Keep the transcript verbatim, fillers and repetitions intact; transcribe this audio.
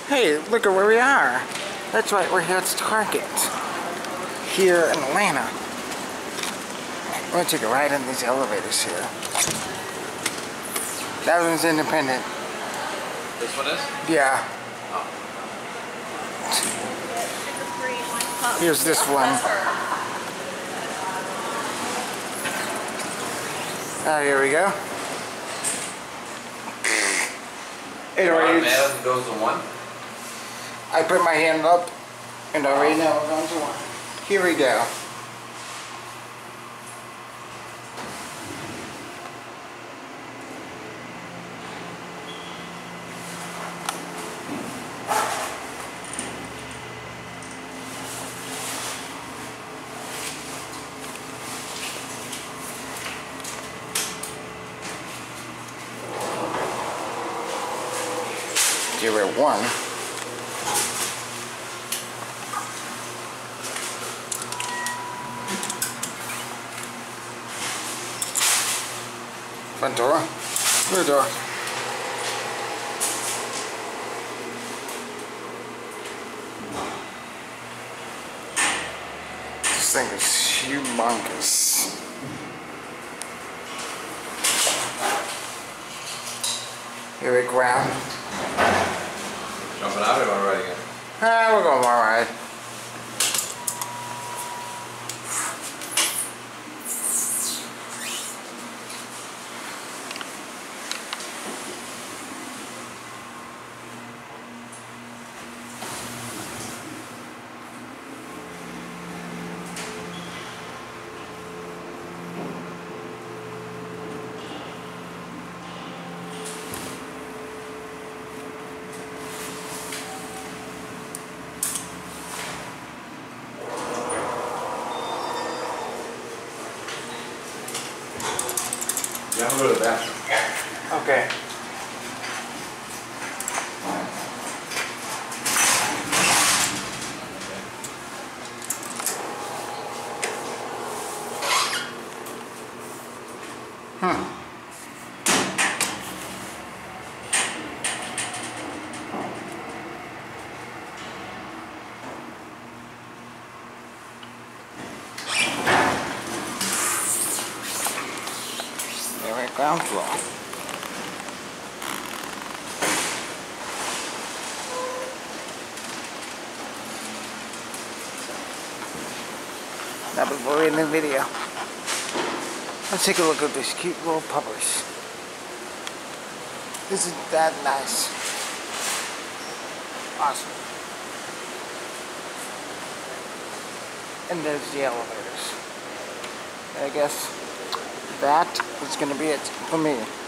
Hey, look at where we are. That's right, we're here at Target. Here in Atlanta. I'm gonna take a ride in these elevators here. That one's independent. This one is? Yeah. Oh. Here's this one. Oh, here we go. It already man goes to one. I put my hand up and already now we're going to one. Here we go. Zero one. Front door. Rear door. This thing is humongous. Here we grab. Jumping out or going right again? Ah, we're going one ride. Yeah, I'm gonna go to the bathroom. Okay. Hmm. There we ground floor. Now before we end the video, let's take a look at these cute little puppers. Isn't that nice? Awesome. And there's the elevators. And I guess that is going to be it for me.